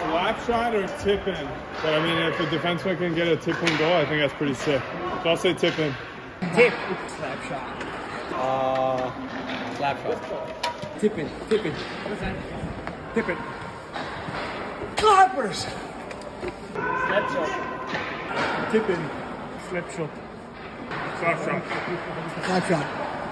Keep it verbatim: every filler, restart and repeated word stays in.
slap shot or tip in. But I mean, if a defenseman can get a tip in goal, I think that's pretty sick. So I'll say tip in. Tip. Slap shot. Uh, slap shot. Tip in. Tip in. Tip in. Clappers. Slap shot. Tip in. Slap shot. Slap shot. Slap shot.